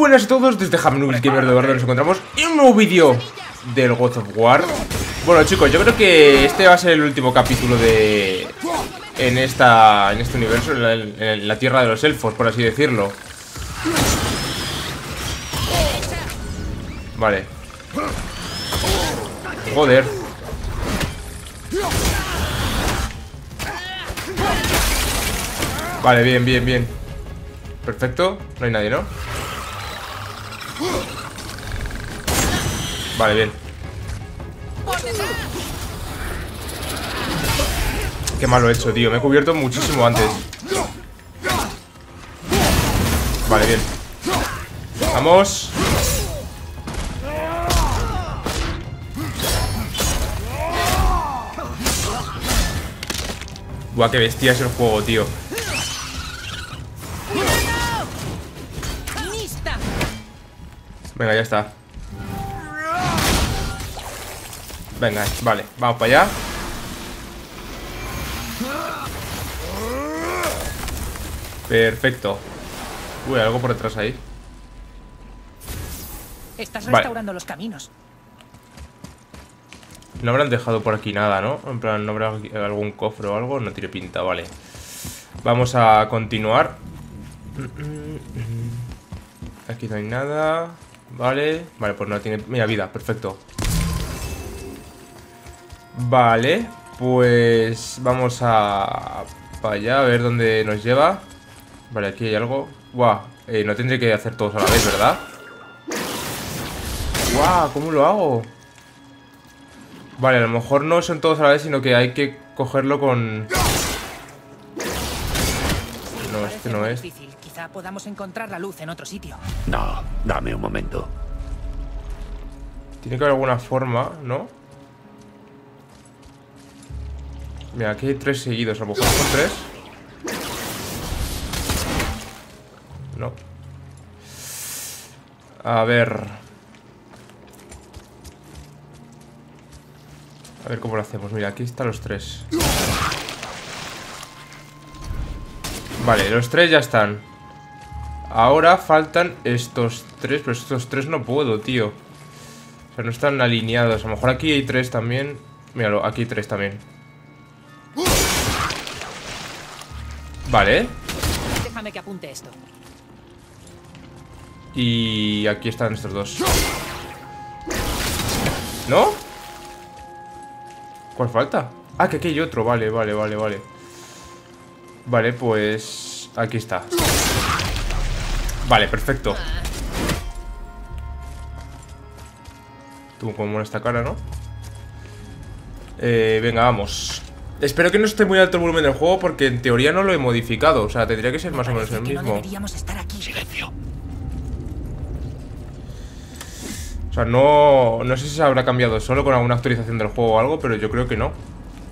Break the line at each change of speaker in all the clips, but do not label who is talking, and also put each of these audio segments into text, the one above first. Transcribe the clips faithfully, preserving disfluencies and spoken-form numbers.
buenas a todos, desde Hamnubis Gamer de verdad nos encontramos en un nuevo vídeo del God of War. Bueno chicos, yo creo que este va a ser el último capítulo de... En esta... En este universo, en la, en la tierra de los elfos, por así decirlo. Vale. Joder. Vale, bien, bien, bien. Perfecto, no hay nadie, ¿no? Vale, bien. Qué mal lo he hecho, tío. Me he cubierto muchísimo antes. Vale, bien. Vamos. Buah, qué bestia es el juego, tío. Venga, ya está. Venga, vale, vamos para allá. Perfecto. Uy, algo por detrás ahí.
Estás restaurando vale. los caminos.
No habrán dejado por aquí nada, ¿no? En plan, ¿no habrá algún cofre o algo? No tiene pinta, vale. Vamos a continuar. Aquí no hay nada. Vale, vale, pues no tiene... Mira, vida, perfecto. Vale, pues vamos a... Para allá, a ver dónde nos lleva. Vale, aquí hay algo. Guau, eh, no tendré que hacer todos a la vez, ¿verdad? Guau, ¿cómo lo hago? Vale, a lo mejor no son todos a la vez, sino que hay que cogerlo con... No, este no es.
Quizá podamos encontrar la luz en otro sitio.
No, dame un momento.
Tiene que haber alguna forma, ¿no? Mira, aquí hay tres seguidos. A lo mejor son tres. No. A ver. A ver cómo lo hacemos. Mira, aquí están los tres. Vale, los tres ya están. Ahora faltan estos tres. Pero estos tres no puedo, tío. O sea, no están alineados. A lo mejor aquí hay tres también. Míralo, aquí hay tres también. Vale.
Déjame que apunte esto.
Y aquí están estos dos. ¿No? ¿Cuál falta? Ah, que aquí hay otro. Vale, vale, vale, vale. Vale, pues... Aquí está. Vale, perfecto. Tú como esta cara, ¿no? Eh, venga, vamos. Espero que no esté muy alto el volumen del juego, porque en teoría no lo he modificado. O sea, tendría que ser más o menos el mismo.
No deberíamos estar aquí.
Silencio.
O sea, no... No sé si se habrá cambiado solo con alguna actualización del juego o algo, pero yo creo que no.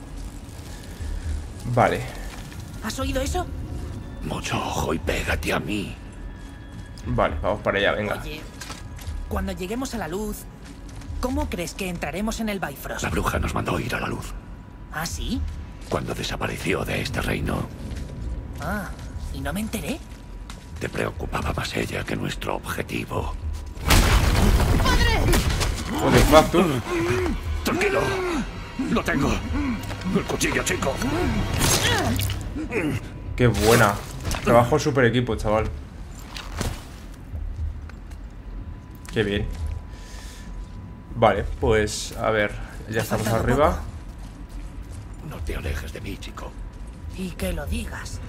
Vale.
¿Has oído eso?
Mucho ojo y pégate a mí.
Vale, vamos para allá, venga.
Oye, cuando lleguemos a la luz, ¿cómo crees que entraremos en el Bifrost?
La bruja nos mandó ir a la luz.
¿Ah, sí?
Cuando desapareció de este reino.
Ah, ¿y no me enteré?
Te preocupaba más ella que nuestro objetivo.
What the fuck, tú?
Tranquilo. Lo tengo. El cuchillo, chico.
Qué buena. Trabajo super equipo, chaval. Qué bien. Vale, pues a ver. Ya estamos arriba.
No te alejes de mí, chico.
Y que lo digas.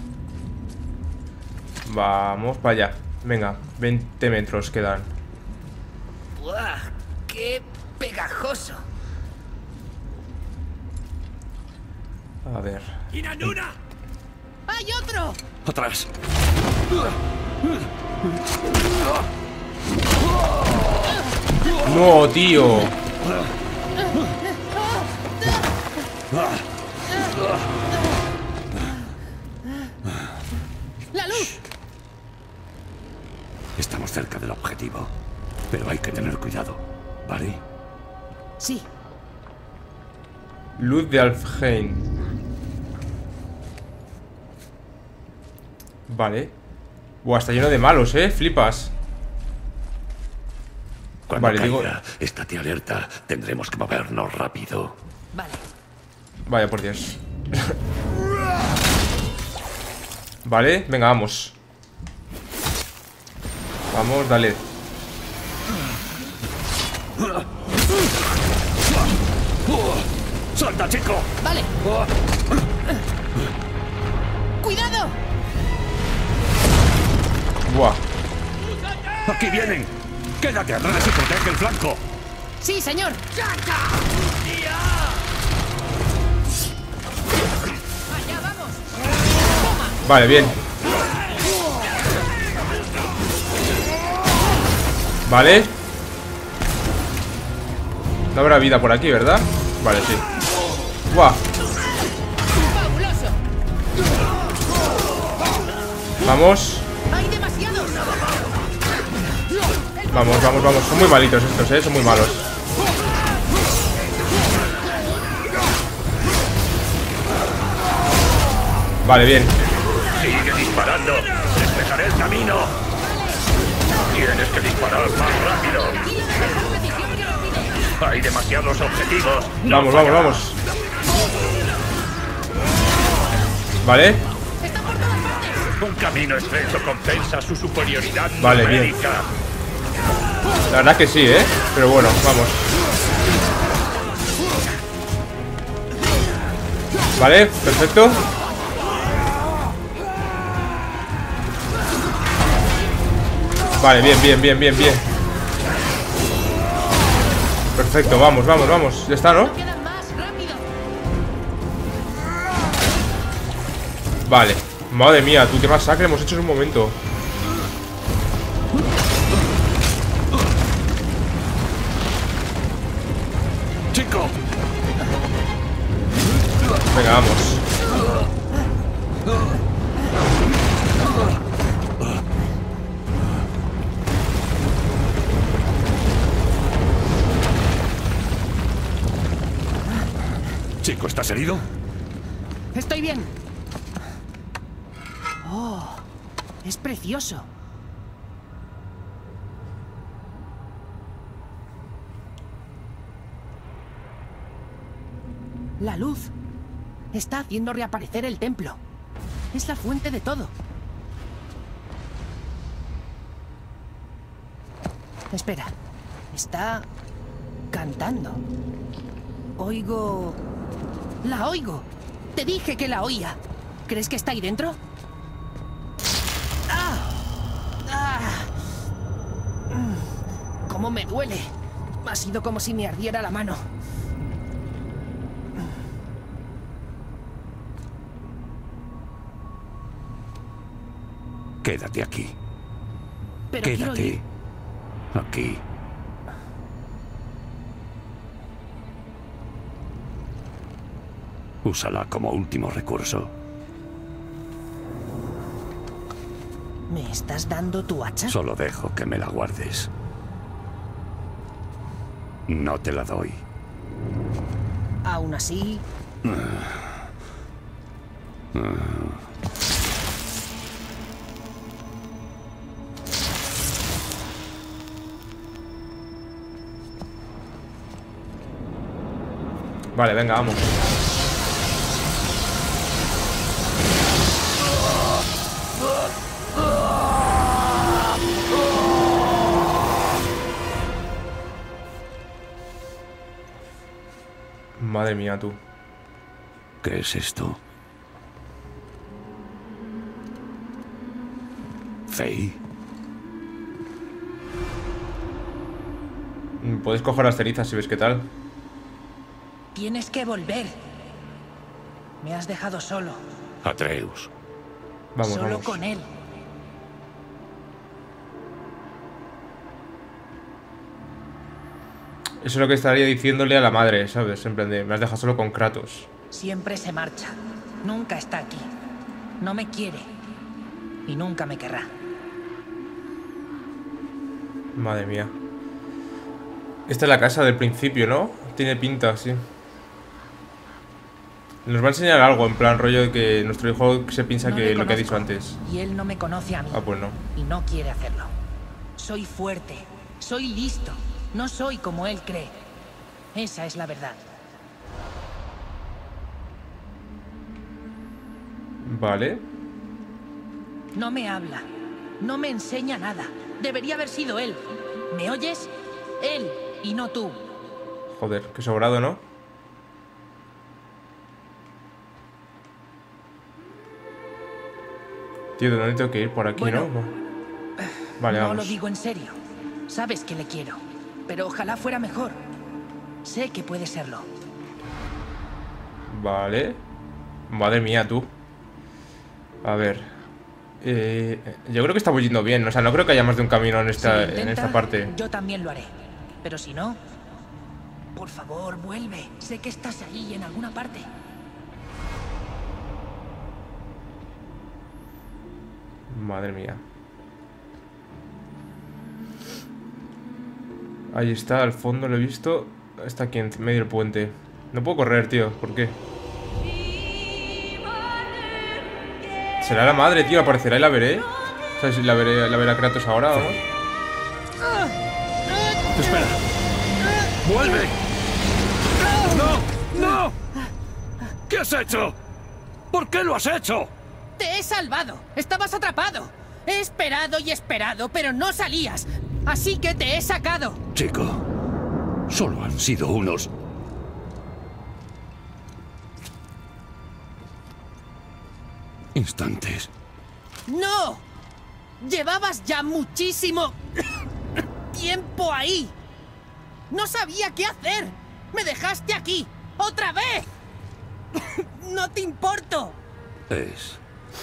Vamos para allá. Venga, veinte metros quedan.
¡Buah! ¡Qué pegajoso!
A ver.
¡Inanuna!
¡Hay otro!
¡Atrás!
No, tío.
¡La luz!
Estamos cerca del objetivo, pero hay que tener cuidado, ¿vale?
Sí.
Luz de Alfheim. Vale. Buah, está lleno de malos, eh. Flipas.
Cuando
Vale,
caiga,
digo...
estate alerta. Tendremos que movernos rápido.
Vale.
Vaya por Dios. Vale, venga, vamos. Vamos, dale.
¡Salta, chico!
Vale. ¡Cuidado!
Buah.
¡Aquí vienen! ¡Quédate atrás y protege el flanco!
Sí, señor. Allá vamos. Toma.
Vale, bien. Vale. No habrá vida por aquí, ¿verdad? Vale, sí. Buah.
Fabuloso.
Vamos.
Hay demasiados.
Vamos, vamos, vamos. Son muy malitos estos, ¿eh? Son muy malos. Vale, bien.
¡Sigue disparando! ¡Despejaré el camino! ¡Tienes que disparar más rápido! ¡Hay demasiados objetivos! ¡No
Vamos, vamos,
fallará!
vamos. Vale.
Un camino estrecho compensa su superioridad
Vale, bien.
numérica.
La verdad que sí, ¿eh? Pero bueno, vamos. Vale, perfecto. Vale, bien, bien, bien, bien, bien. Perfecto, vamos, vamos, vamos. Ya está, ¿no?
Quedan más, rápido.
Vale. Madre mía, tú qué masacre hemos hecho en un momento.
¡Chico!
Venga, vamos.
Chico, ¿estás herido?
Estoy bien. Oh, es precioso. La luz está haciendo reaparecer el templo. Es la fuente de todo. Espera, está cantando. Oigo... La oigo. Te dije que la oía. ¿Crees que está ahí dentro? ¡Ah! ¡Ah! Mm, ¡Cómo me duele! Ha sido como si me ardiera la mano.
Quédate aquí.
Pero quiero
Quédate
ir.
aquí. Úsala como último recurso.
¿Me estás dando tu hacha?
Solo dejo que me la guardes. No te la doy.
Aún así...
Vale, venga, vamos. Madre mía, tú.
¿Qué es esto? ¿Fey?
Puedes coger las cenizas si ves qué tal.
Tienes que volver. Me has dejado solo.
Atreus.
Vamos,
Solo
vamos.
con él.
Eso es lo que estaría diciéndole a la madre, ¿sabes? En plan de, me has dejado solo con Kratos.
Siempre se marcha. Nunca está aquí. No me quiere. Y nunca me querrá.
Madre mía. Esta es la casa del principio, ¿no? Tiene pinta, sí. Nos va a enseñar algo, en plan rollo de que nuestro hijo se piensa
No
que
le
lo que ha dicho
conozco,
antes.
Y él no me conoce a mí.
Ah, pues no.
Y no quiere hacerlo. Soy fuerte. Soy listo. No soy como él cree. Esa es la verdad.
Vale.
No me habla. No me enseña nada. Debería haber sido él. ¿Me oyes? Él y no tú.
Joder, qué sobrado, ¿no? Tío, ¿de dónde tengo que ir? Por aquí,
Bueno,
¿no? Vale,
no
vamos.
lo digo en serio. Sabes que le quiero. Pero ojalá fuera mejor. Sé que puede serlo.
Vale. Madre mía, tú. A ver. Eh, yo creo que estamos yendo bien. O sea, no creo que haya más de un camino en esta,
Si lo intenta,
en esta parte.
Yo también lo haré. Pero si no... Por favor, vuelve. Sé que estás ahí en alguna parte.
Madre mía. Ahí está, al fondo lo he visto. Está aquí en medio del puente. No puedo correr, tío. ¿Por qué? Será la madre, tío. Aparecerá y la veré. ¿Sabes si la veré, la verá Kratos ahora? Vamos.
¡Espera! ¡Vuelve! ¡No! ¡No! ¿Qué has hecho? ¿Por qué lo has hecho?
¡Te he salvado! ¡Estabas atrapado! He esperado y esperado, pero no salías. Así que te he sacado.
Chico, solo han sido unos... instantes.
¡No! Llevabas ya muchísimo tiempo ahí. No sabía qué hacer. Me dejaste aquí. ¡Otra vez! No te importo.
Es...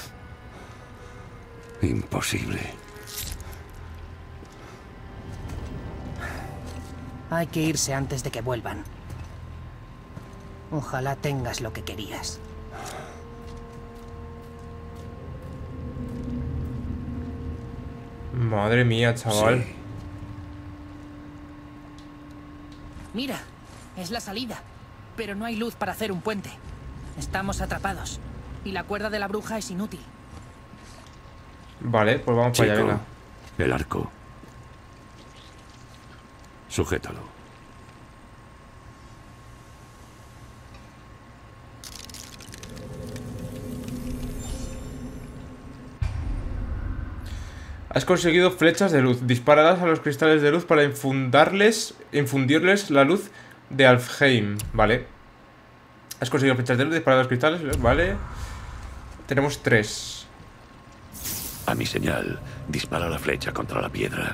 imposible.
Hay que irse antes de que vuelvan. Ojalá tengas lo que querías.
Madre mía, chaval.
Sí.
Mira, es la salida. Pero no hay luz para hacer un puente. Estamos atrapados. Y la cuerda de la bruja es inútil.
Vale, pues vamos para allá,
Chico,
venga.
el arco. Sujétalo.
Has conseguido flechas de luz. Dispáralas a los cristales de luz para infundarles, infundirles la luz de Alfheim. Vale. Has conseguido flechas de luz. Dispara a los cristales. Vale. Tenemos tres.
A mi señal, dispara la flecha contra la piedra.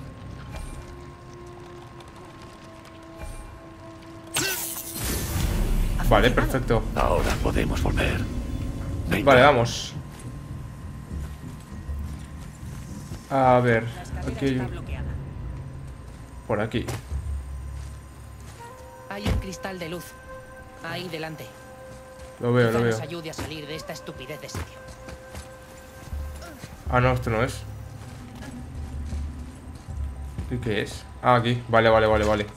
Vale, perfecto.
Ahora podemos volver. Venga.
Vale, vamos. A ver.
La escalera
Aquí hay
está
un-
bloqueada.
Por aquí.
Hay un cristal de luz. Ahí delante.
Lo veo,
Quizá
lo
nos
veo.
ayude a salir de esta estupidez de sitio.
Ah, no, esto no es. ¿Y qué es? Ah, aquí. Vale, vale, vale, vale.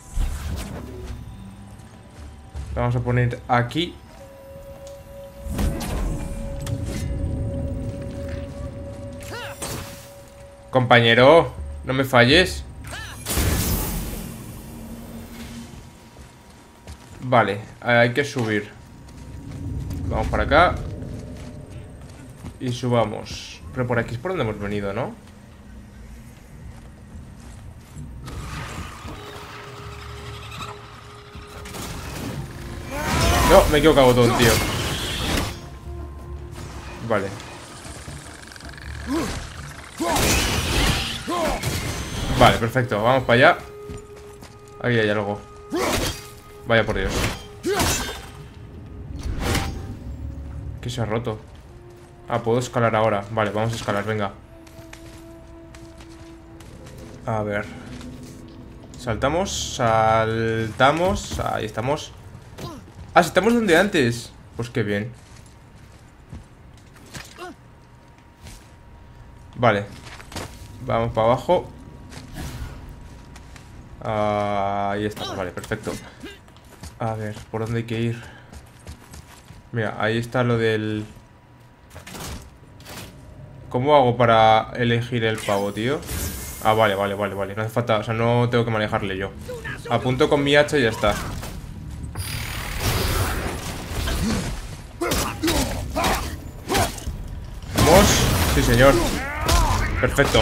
Lo vamos a poner aquí. Compañero, no me falles. Vale, hay que subir. Vamos para acá. Y subamos. Pero por aquí es por donde hemos venido, ¿no? No, me he equivocado todo, tío. Vale. Vale, perfecto, vamos para allá. Aquí hay algo. Vaya por Dios. ¿Qué se ha roto? Ah, puedo escalar ahora. Vale, vamos a escalar, venga. A ver. Saltamos, saltamos. Ahí estamos. Ah, si estamos donde antes. Pues qué bien. Vale. Vamos para abajo. Ahí estamos, vale, perfecto. A ver, ¿por dónde hay que ir? Mira, ahí está lo del... ¿Cómo hago para elegir el pavo, tío? Ah, vale, vale, vale, vale. No hace falta, o sea, no tengo que manejarle yo. Apunto con mi hacha y ya está. Vamos. Sí, señor. Perfecto.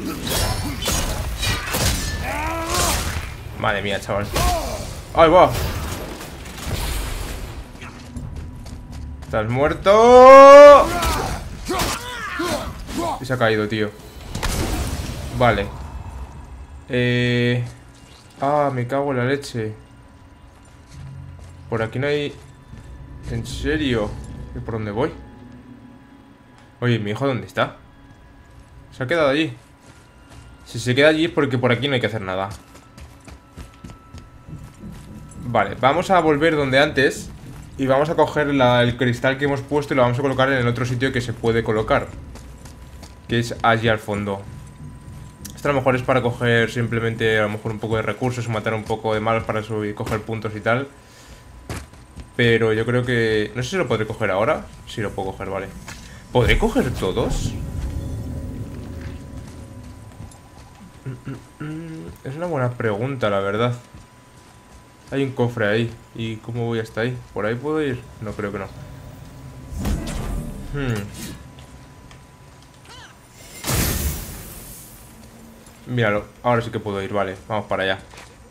Madre mía, chaval. ¡Ay, va! Estás muerto. Y se ha caído, tío. Vale. Eh... Ah, me cago en la leche. Por aquí no hay... ¿En serio? ¿Y por dónde voy? Oye, ¿mi hijo dónde está? Se ha quedado allí. Si se queda allí es porque por aquí no hay que hacer nada. Vale, vamos a volver donde antes. Y vamos a coger la, el cristal que hemos puesto y lo vamos a colocar en el otro sitio que se puede colocar, que es allí al fondo. Esto a lo mejor es para coger simplemente a lo mejor un poco de recursos o matar un poco de malos para subir, coger puntos y tal. Pero yo creo que... No sé si lo podré coger ahora. Sí, lo puedo coger, vale. ¿Podré coger todos? Es una buena pregunta, la verdad. Hay un cofre ahí. ¿Y cómo voy hasta ahí? ¿Por ahí puedo ir? No, creo que no. Hmm. Míralo, ahora sí que puedo ir, vale. Vamos para allá.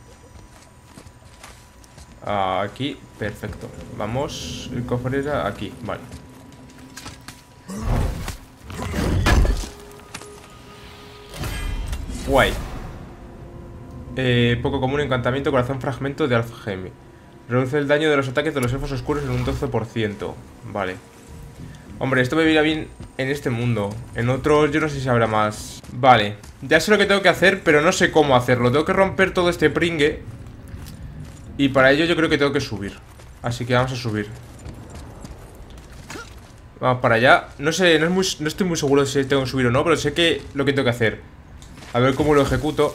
Aquí, perfecto. Vamos, el cofre era aquí, vale. Guay. Eh, poco común, encantamiento, corazón fragmento de Alfheim. Reduce el daño de los ataques de los elfos oscuros en un doce por ciento. Vale. Hombre, esto me viene bien en este mundo. En otros yo no sé si habrá más. Vale, ya sé lo que tengo que hacer, pero no sé cómo hacerlo. Tengo que romper todo este pringue. Y para ello yo creo que tengo que subir. Así que vamos a subir. Vamos para allá. No sé, no, es muy, no estoy muy seguro de si tengo que subir o no, pero sé que lo que tengo que hacer. A ver cómo lo ejecuto.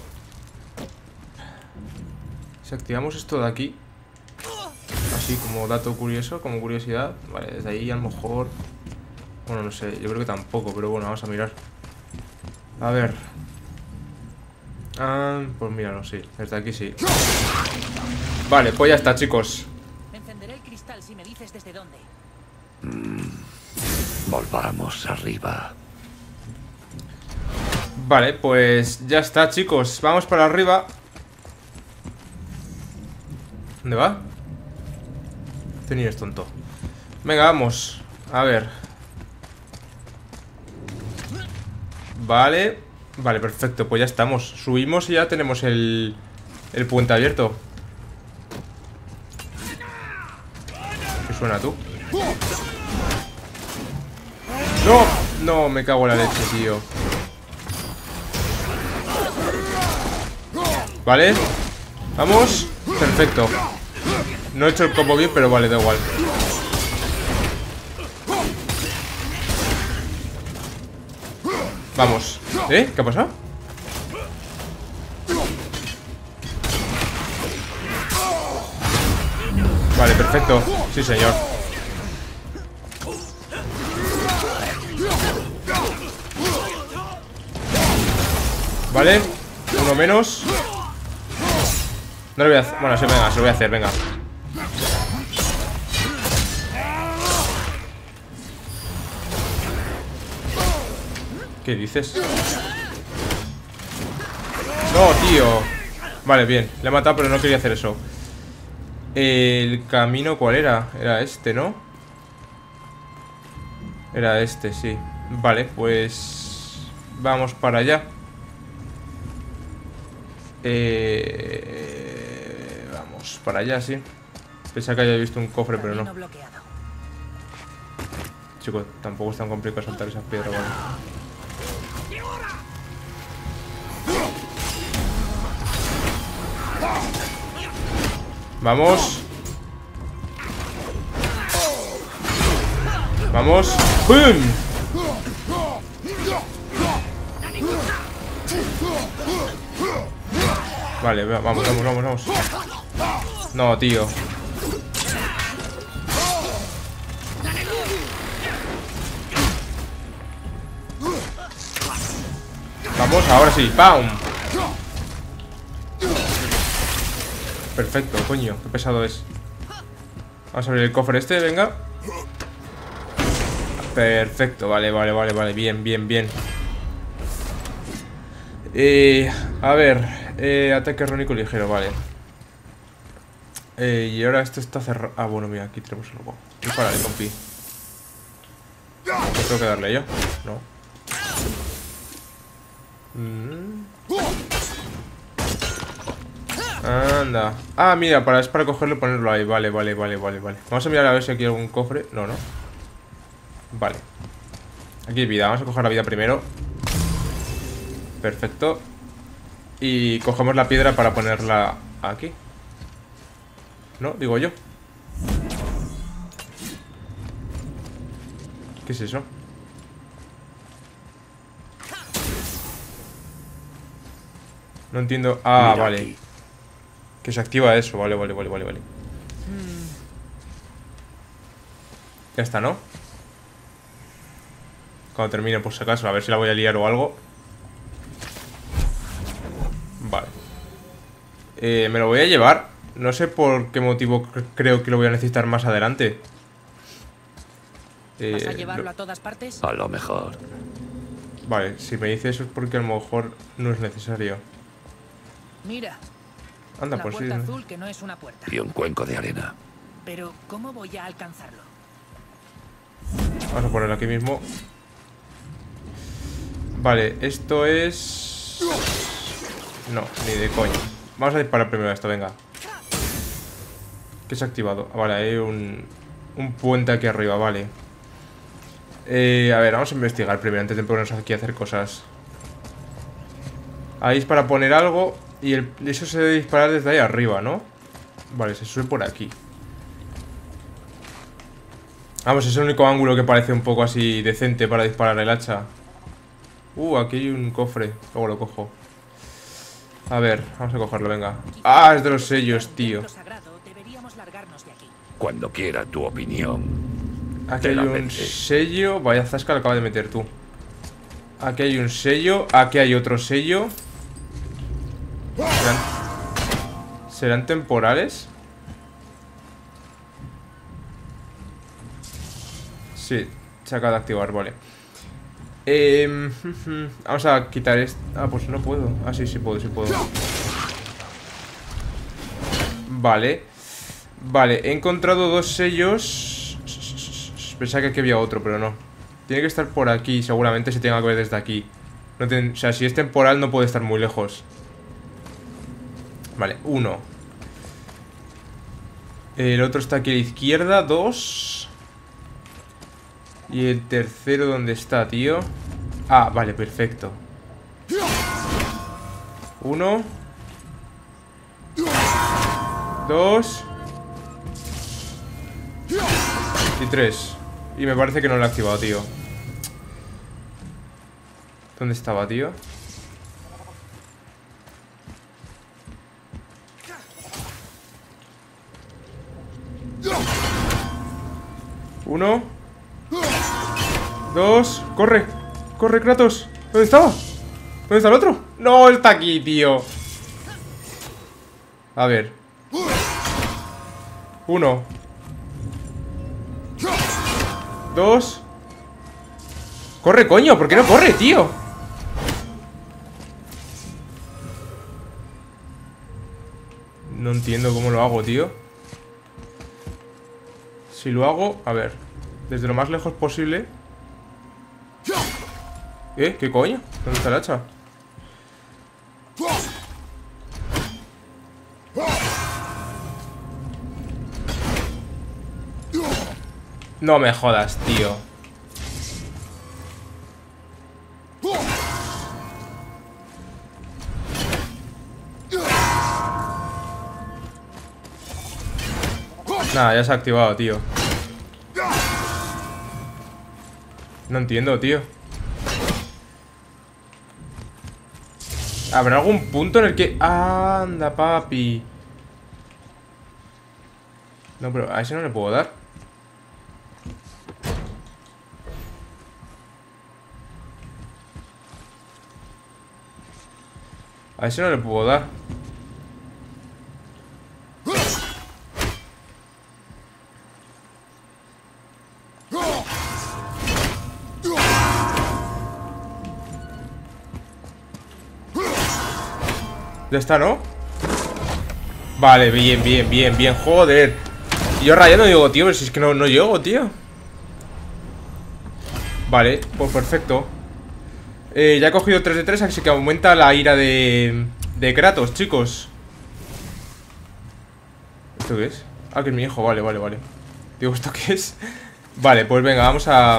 Si activamos esto de aquí, así como dato curioso, como curiosidad. Vale, desde ahí a lo mejor... Bueno, no sé, yo creo que tampoco, pero bueno, vamos a mirar. A ver. Ah, pues míralo, sí, desde aquí sí. Vale, pues ya está, chicos.
Encenderé el cristal si me dices desde dónde.
Mm, volvamos arriba.
Vale, pues ya está, chicos. Vamos para arriba. ¿Dónde va? Este niño es tonto. Venga, vamos. A ver. Vale. Vale, perfecto, pues ya estamos. Subimos y ya tenemos el, el puente abierto. ¿Qué suena tú? ¡No! No, me cago en la leche, tío. Vale. Vamos. Perfecto. No he hecho el combo bien, pero vale, da igual. Vamos. ¿Eh? ¿Qué ha pasado? Vale, perfecto. Sí, señor. Vale. Uno menos. No lo voy a hacer. Bueno, sí, venga, se lo voy a hacer, venga. ¿Qué dices? No, tío. Vale, bien, le he matado, pero no quería hacer eso. El camino, ¿cuál era? Era este, ¿no? Era este, sí. Vale, pues... vamos para allá. Eh... Vamos para allá, sí. Pensaba que haya visto un cofre, pero no. Chicos, tampoco es tan complicado saltar esas piedras, ¿vale? Vamos. Vamos. ¡Pum! Vale, vamos, vamos, vamos, vamos. No, tío. Vamos, ahora sí, ¡pam! Perfecto, coño, qué pesado es. Vamos a abrir el cofre este, venga. Perfecto, vale, vale, vale, vale, bien, bien, bien. Eh, a ver, eh, ataque rónico ligero, vale. Eh, y ahora esto está cerrado. Ah, bueno, mira, aquí tenemos el logo. Dispárale, compi. ¿No tengo que darle yo? No. Mm. Anda. Ah, mira, para, es para cogerlo y ponerlo ahí. Vale, vale, vale, vale, vale. Vamos a mirar a ver si aquí hay algún cofre. No, no. Vale. Aquí hay vida. Vamos a coger la vida primero. Perfecto. Y cogemos la piedra para ponerla aquí. ¿No? Digo yo. ¿Qué es eso? No entiendo. Ah,
Mira
vale
aquí.
Que se activa eso. Vale, vale, vale, vale, vale. Ya está, ¿no? Cuando termine, por si acaso. A ver si la voy a liar o algo. Vale. Eh, me lo voy a llevar. No sé por qué motivo cre- creo que lo voy a necesitar más adelante. Eh,
¿Vas a llevarlo
lo-
a todas partes?
A lo mejor.
Vale, si me dice eso es porque a lo mejor no es necesario.
Mira,
Anda,
la
pues sí.
puerta
¿no?
azul que no es una puerta.
Y un cuenco de arena.
Pero, ¿cómo voy a alcanzarlo?
Vamos a ponerlo aquí mismo. Vale, esto es... No, ni de coña. Vamos a disparar primero a esto, venga. ¿Qué se ha activado? Ah, vale, hay un... Un puente aquí arriba, vale. Eh, a ver, vamos a investigar primero antes de ponernos aquí a hacer cosas. Ahí es para poner algo. Y el... eso se debe disparar desde ahí arriba, ¿no? Vale, se sube por aquí. Vamos, es el único ángulo que parece un poco así decente para disparar el hacha. Uh, aquí hay un cofre. Luego lo cojo. A ver, vamos a cogerlo, venga. Ah, es de los sellos, tío.
Templo sagrado, deberíamos largarnos de aquí.
Cuando quiera tu opinión.
Aquí
Te
hay
la
un
vende.
sello. Vaya zasca, lo acabas de meter tú. Aquí hay un sello. Aquí hay otro sello. ¿Serán, ¿serán temporales? Sí, se acaba de activar, vale. Eh, vamos a quitar esto. Ah, pues no puedo. Ah, sí, sí puedo, sí puedo. Vale. Vale, he encontrado dos sellos. Pensaba que aquí había otro, pero no. Tiene que estar por aquí, seguramente se tenga que ver desde aquí. No ten... O sea, si es temporal no puede estar muy lejos. Vale, uno. El otro está aquí a la izquierda, dos. Y el tercero, ¿dónde está, tío? Ah, vale, perfecto. Uno. Dos. Y tres. Y me parece que no lo he activado, tío. ¿Dónde estaba, tío? Uno. Dos. ¡Corre! ¡Corre, Kratos! ¿Dónde estaba? ¿Dónde está el otro? ¡No! Está aquí, tío. A ver. Uno. Dos. ¡Corre, coño! ¿Por qué no corre, tío? No entiendo cómo lo hago, tío. Si lo hago... A ver. Desde lo más lejos posible. ¿Eh? ¿Qué coño? ¿Dónde está el hacha? No me jodas, tío. Nada, ya se ha activado, tío. No entiendo, tío. ¿Habrá algún punto en el que... Anda, papi. No, pero a ese no le puedo dar. A ese no le puedo dar. Ya está, ¿no? Vale, bien, bien, bien, bien. Joder. Yo rayando digo, tío, pero si es que no, no llego, tío. Vale, pues perfecto. eh, Ya he cogido tres de tres, así que aumenta la ira de, de Kratos, chicos. ¿Esto qué es? Ah, que es mi hijo, vale, vale, vale. Digo, ¿esto qué es? Vale, pues venga, vamos a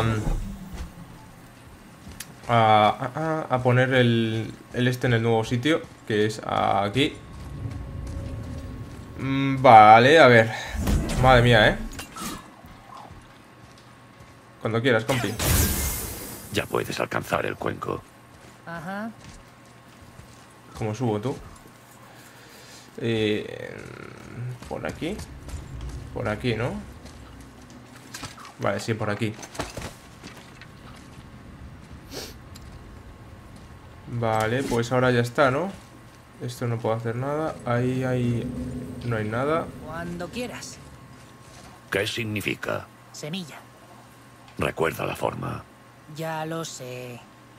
A, a, a poner el, el este en el nuevo sitio, que es aquí. mm, Vale, a ver. Madre mía, eh. Cuando quieras, compi.
Ya puedes alcanzar el cuenco.
Ajá.
¿Cómo subo tú? Eh, por aquí. Por aquí, ¿no? Vale, sí, por aquí. Vale, pues ahora ya está, ¿no? Esto no puedo hacer nada. Ahí, ahí no hay nada.
Cuando quieras.
¿Qué significa?
Semilla.
Recuerda la forma.
Ya lo sé.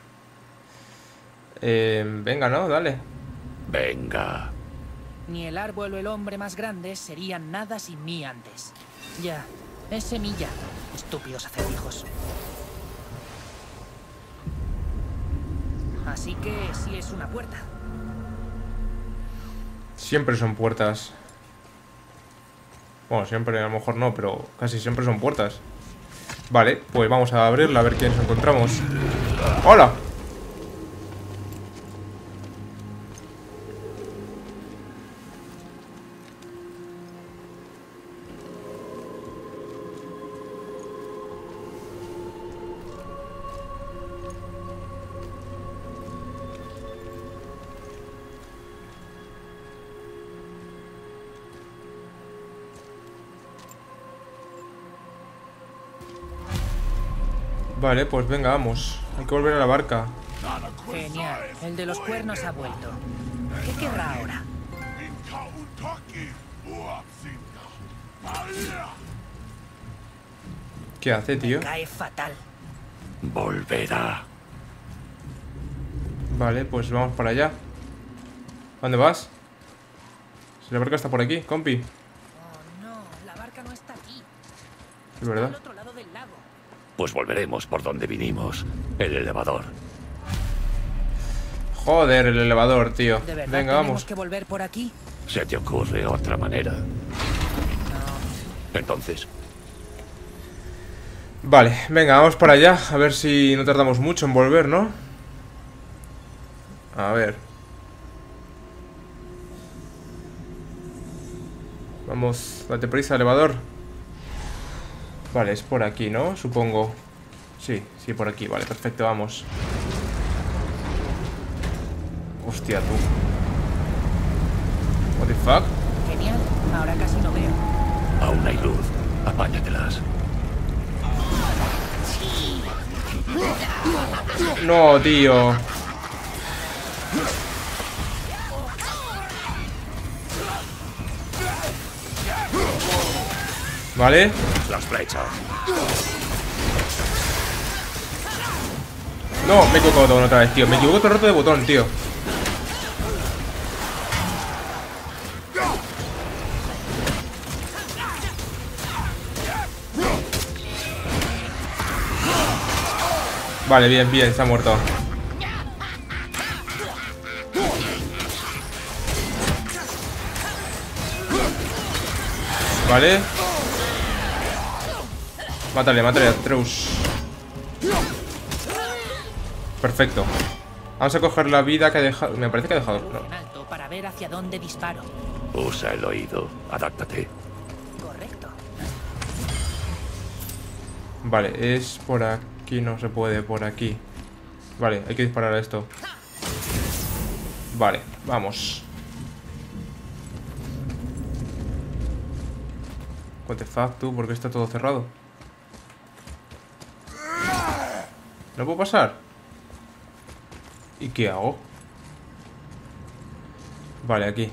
eh, Venga, ¿no? Dale.
Venga.
Ni el árbol o el hombre más grande serían nada sin mí antes. Ya, es semilla. Estúpidos acertijos. Así que sí es una puerta.
Siempre son puertas. Bueno, siempre a lo mejor no, pero casi siempre son puertas. Vale, pues vamos a abrirla a ver quién nos encontramos. ¡Hola! Vale, pues venga, vamos. Hay que volver a la barca.
Genial. El de los cuernos ha vuelto. ¿Qué querrá ahora?
¿Qué hace, tío?
Cae fatal.
Volverá.
Vale, pues vamos para allá. ¿Dónde vas? Si la barca está por aquí, compi.
Oh, no. La barca no está aquí.
Es verdad.
Al otro lado del lago.
Pues volveremos por donde vinimos. El elevador.
Joder, el elevador, tío.
¿De verdad
Venga,
tenemos
vamos.
que volver por aquí?
¿Se te ocurre otra manera?
No.
Entonces,
Vale, venga, vamos para allá. A ver si no tardamos mucho en volver, ¿no? A ver. Vamos, date prisa, elevador. Vale, es por aquí, ¿no? Supongo. Sí, sí, por aquí, vale, perfecto, vamos. Hostia, tú. What the fuck?
Genial. Ahora casi no veo.
aún hay luz. Apáñatelas.
No, tío. Vale.
Las flechas.
No, me he equivocado de botón otra vez, tío. Me equivoco todo el rato de botón, tío. Vale, bien, bien, se ha muerto. Vale. Mátale, mátale a Atreus. Perfecto. Vamos a coger la vida que ha dejado. Me parece que ha dejado. No.
En alto para ver hacia dónde disparo.
Usa el oído. Adáptate.
Correcto.
Vale, es por aquí, no se puede, por aquí. Vale, hay que disparar a esto. Vale, vamos. What the fuck, tú, ¿por qué está todo cerrado? ¿No puedo pasar? ¿Y qué hago? Vale, aquí.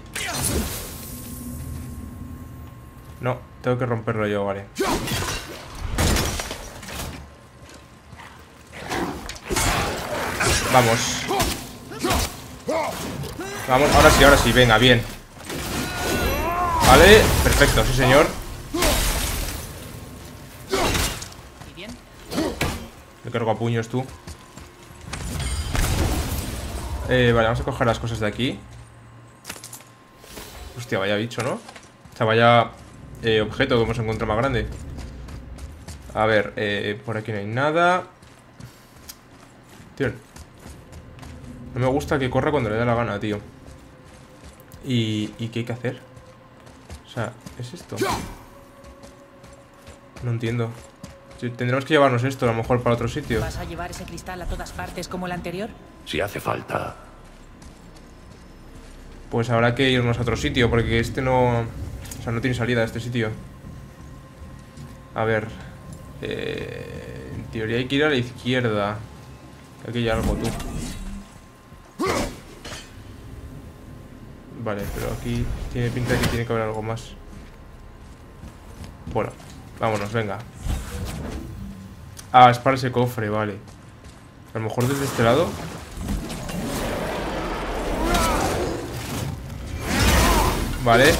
No, tengo que romperlo yo, vale. Vamos. Vamos, ahora sí, ahora sí, venga, bien. Vale, perfecto, sí señor. Me cargo a puños tú. eh, Vale, vamos a coger las cosas de aquí. Hostia, vaya bicho, ¿no? O sea, vaya eh, objeto que hemos encontrado más grande. A ver, eh, por aquí no hay nada. Tío, no me gusta que corra cuando le da la gana, tío. ¿Y, ¿y qué hay que hacer? O sea, ¿es esto? No entiendo. Tendremos que llevarnos esto a lo mejor para otro sitio.
¿Vas a llevar ese cristal a todas partes como el anterior?
Si hace falta.
Pues habrá que irnos a otro sitio, porque este no... O sea, no tiene salida a este sitio. A ver... Eh, en teoría hay que ir a la izquierda. Aquí hay algo, tú. Vale, pero aquí tiene pinta de que tiene que haber algo más. Bueno, vámonos, venga. Ah, es para ese cofre, vale. A lo mejor desde este lado. Vale.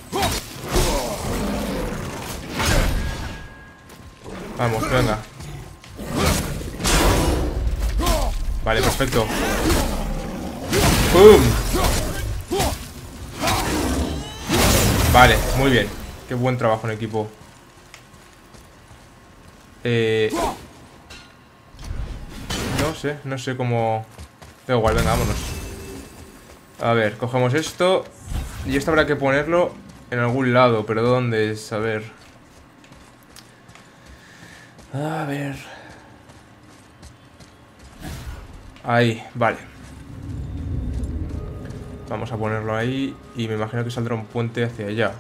Vamos, venga. Vale, perfecto. ¡Pum! Vale, muy bien. Qué buen trabajo en equipo. Eh... No sé, no sé cómo... Da igual, venga, vámonos. A ver, cogemos esto. Y esto habrá que ponerlo en algún lado. Pero ¿dónde es? A ver. A ver. Ahí, vale. Vamos a ponerlo ahí. Y me imagino que saldrá un puente hacia allá.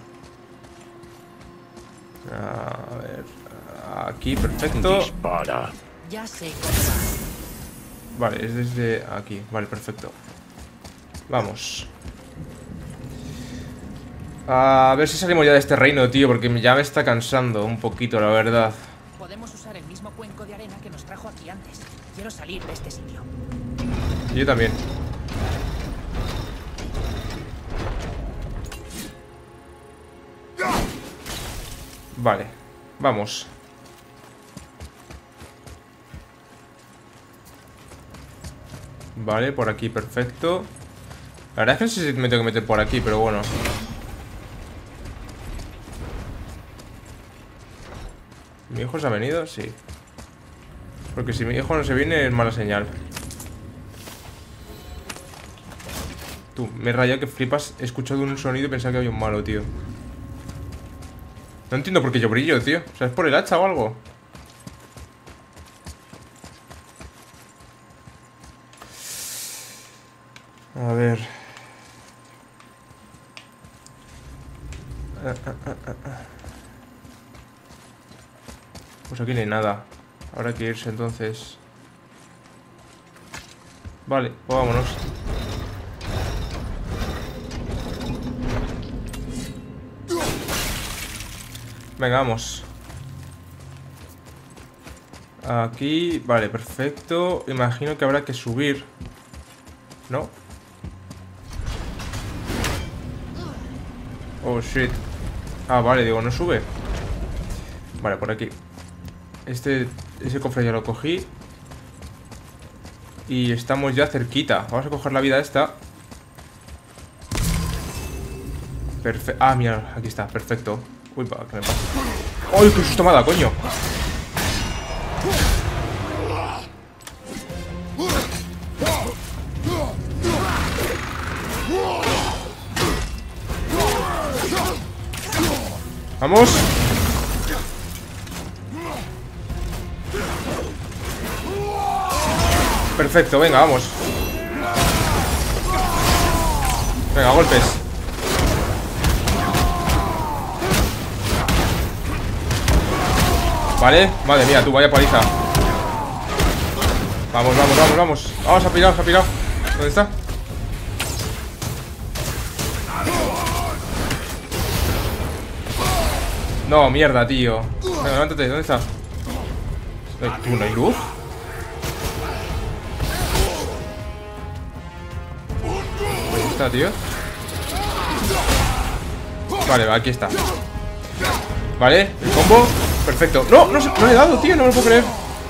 A ver. Aquí, perfecto.
Dispara.
Ya sé cómo va.
Vale, es desde aquí. Vale, perfecto. Vamos. A ver si salimos ya de este reino, tío. Porque ya me está cansando un poquito, la verdad.
Podemos usar el mismo cuenco de arena que nos trajo aquí antes. Quiero salir de este sitio.
Yo también. Vale, vamos. Vale, por aquí, perfecto. La verdad es que no sé si me tengo que meter por aquí, pero bueno. ¿Mi hijo se ha venido? Sí. Porque si mi hijo no se viene es mala señal. Tú, me he rayado que flipas. He escuchado un sonido y pensaba que había un malo, tío. No entiendo por qué yo brillo, tío. O sea, ¿es por el hacha o algo? A ver. Ah, ah, ah, ah. Pues aquí no hay nada. Habrá que irse entonces. Vale, pues vámonos. Venga, vamos. Aquí, vale, perfecto. Imagino que habrá que subir. ¿No? Oh, shit. Ah, vale, digo, no sube. Vale, por aquí. Este, ese cofre ya lo cogí. Y estamos ya cerquita. Vamos a coger la vida esta. Perfecto. Ah, mira, aquí está, perfecto. Uy, va, ¿qué me pasa? ¡Ay, qué susto me ha dado, coño! ¡Vamos! Perfecto, venga, vamos. Venga, golpes. Vale, madre mía, tú, vaya paliza. Vamos, vamos, vamos, vamos. Vamos, ha pirado, se ha pirado. ¿Dónde está? No, mierda, tío. Venga, levántate, ¿dónde está? ¿Tú no hay luz? ¿Dónde está, tío? Vale, aquí está. Vale, el combo. Perfecto. No, no, no le he dado, tío, no me lo puedo creer.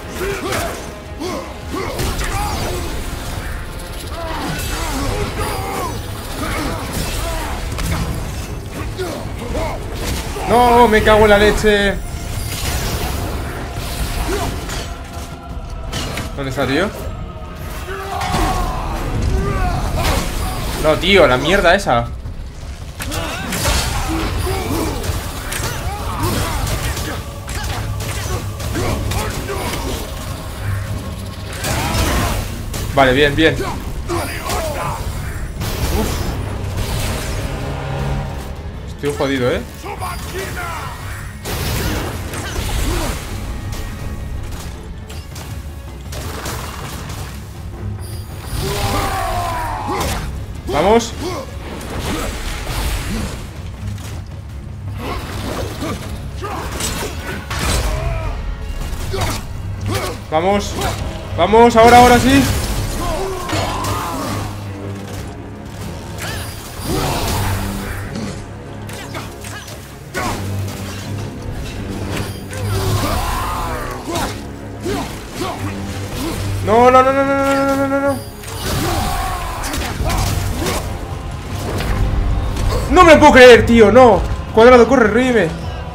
No, me cago en la leche. ¿Dónde está, tío? No, tío, la mierda esa. Vale, bien, bien. Uf. Estoy jodido, ¿eh? Vamos. Vamos. Vamos, ahora, ahora sí. No, no, no, no, no, no, no, no, no. No me puedo creer, tío, no. Cuadrado, corre, ríeme.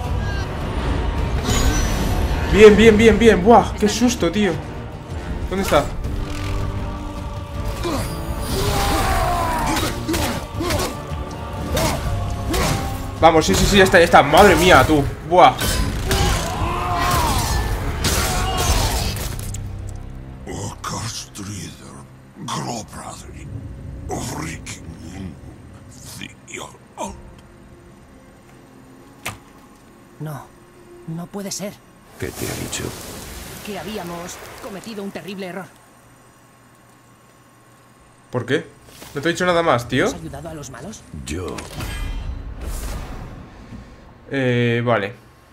Bien, bien, bien, bien. Buah, qué susto, tío. ¿Dónde está? Vamos, sí, sí, sí, ya está, ya está. Madre mía, tú. Buah.
No, no puede ser.
¿Qué te ha dicho?
Que habíamos cometido un terrible error.
¿Por qué? ¿No te he dicho nada más, tío?
¿Has ayudado a los malos?
Yo...
Eh, vale.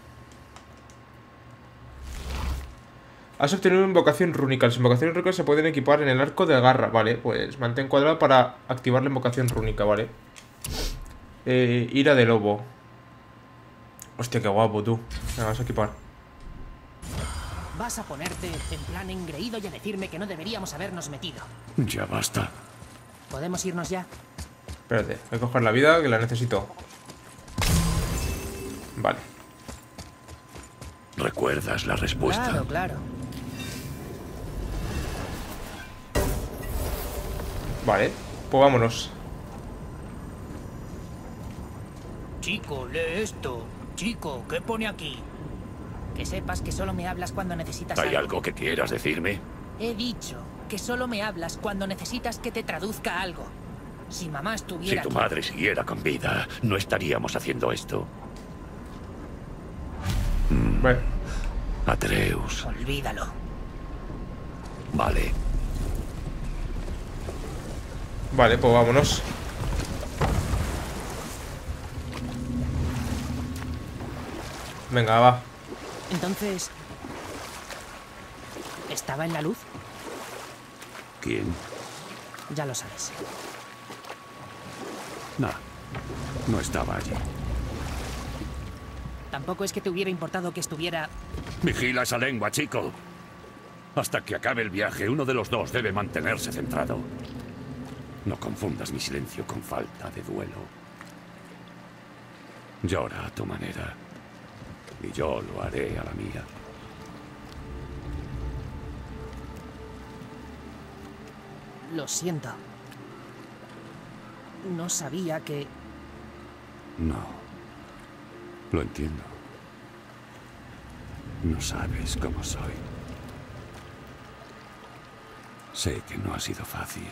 Has obtenido una invocación rúnica. Las invocaciones rúnicas se pueden equipar en el arco de garra. Vale, pues mantén cuadrado para activar la invocación rúnica, vale. Eh, ira de lobo. Hostia, qué guapo, tú. Me vas a equipar.
Vas a ponerte en plan engreído y a decirme que no deberíamos habernos metido.
Ya basta.
¿Podemos irnos ya?
Espérate, voy a coger la vida que la necesito. Vale.
¿Recuerdas la respuesta?
Claro, claro.
Vale, pues vámonos.
Chico, lee esto. Chico, ¿qué pone aquí? Que sepas que solo me hablas cuando necesitas
¿Hay
algo.
algo que quieras decirme?
He dicho que solo me hablas cuando necesitas que te traduzca algo. Si mamá
Si
estuviera
tu
aquí-
madre siguiera con vida, no estaríamos haciendo esto.
Vale.
Atreus.
Olvídalo.
Vale.
Vale, pues vámonos. Venga, va.
Entonces... ¿estaba en la luz?
¿Quién?
Ya lo sabes.
No. No estaba allí.
Tampoco es que te hubiera importado que estuviera...
Vigila esa lengua, chico. Hasta que acabe el viaje, uno de los dos debe mantenerse centrado. No confundas mi silencio con falta de duelo. Llora a tu manera. Y yo lo haré a la mía.
Lo siento. No sabía que...
No. Lo entiendo. No sabes cómo soy. Sé que no ha sido fácil.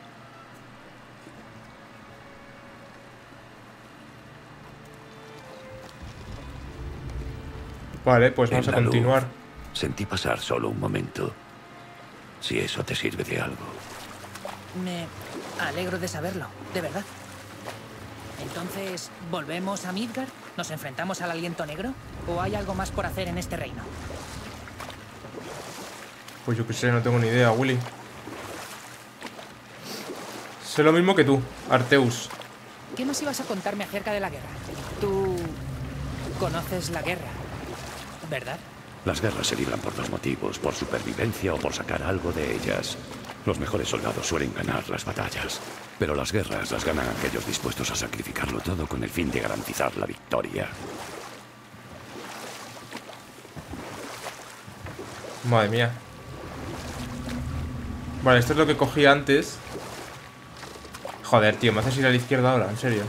Vale, pues vamos
En
a
la luz,
continuar.
sentí pasar solo un momento. Si eso te sirve de algo.
Me alegro de saberlo, de verdad. Entonces, ¿volvemos a Midgard? ¿Nos enfrentamos al aliento negro? ¿O hay algo más por hacer en este reino?
Pues yo qué sé, no tengo ni idea, Willy. Sé lo mismo que tú, Arteus.
¿Qué más ibas a contarme acerca de la guerra? Tú conoces la guerra, ¿verdad?
Las guerras se libran por dos motivos, por supervivencia o por sacar algo de ellas. Los mejores soldados suelen ganar las batallas, pero las guerras las ganan aquellos dispuestos a sacrificarlo todo con el fin de garantizar la victoria.
Madre mía. Vale, esto es lo que cogí antes. Joder, tío, me haces ir a la izquierda ahora, en serio.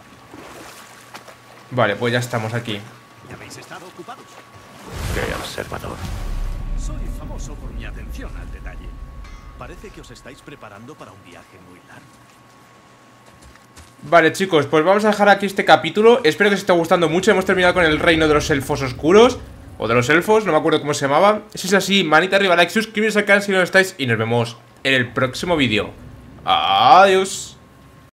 Vale, pues ya estamos aquí.
¿Habéis estado ocupados?
¡Qué observador!
Soy famoso por mi atención al detalle. Parece que os estáis preparando para un viaje muy largo.
Vale, chicos, pues vamos a dejar aquí este capítulo. Espero que os esté gustando mucho. Hemos terminado con el reino de los elfos oscuros, o de los elfos, no me acuerdo cómo se llamaba. Si es así, manita arriba, like, suscribiros al canal si no lo estáis, y nos vemos en el próximo vídeo. Adiós.